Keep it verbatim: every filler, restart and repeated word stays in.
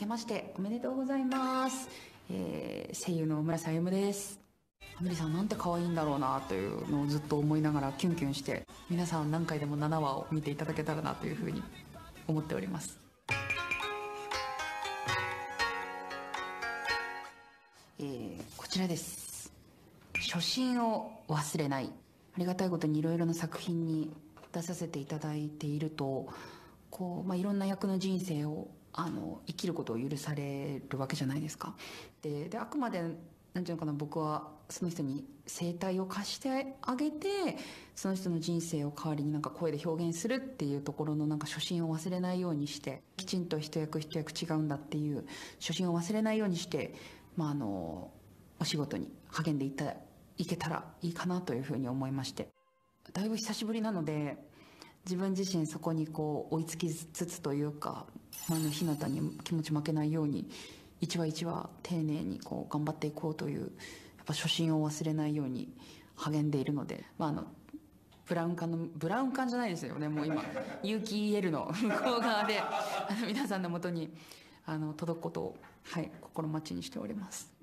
けましておめでとうございます。えー、声優の村瀬歩です。アメリさんなんて可愛いんだろうなというのをずっと思いながらキュンキュンして、皆さん何回でもななわを見ていただけたらなというふうに思っております。えー、こちらです。初心を忘れない。ありがたいことにいろいろな作品に出させていただいていると、こう、まあ、いろんな役の人生をあの生きることを許されるわけじゃないですか。でであくまでなんていうのかな、僕はその人に声帯を貸してあげて、その人の人生を代わりになんか声で表現するっていうところのなんか初心を忘れないようにして、きちんと一役一役違うんだっていう初心を忘れないようにして、まあ、あのお仕事に励んでいたいけたらいいかなというふうに思いまして、だいぶ久しぶりなので自分自身そこにこう追いつきつつというか、あの日向に気持ち負けないように一話一話丁寧にこう頑張っていこうという、やっぱ初心を忘れないように励んでいるので、まあ、あのブラウン管のブラウン管じゃないですよね、もう今有機 イーエル の向こう側であの皆さんのもとにあの届くことを、はい、心待ちにしております。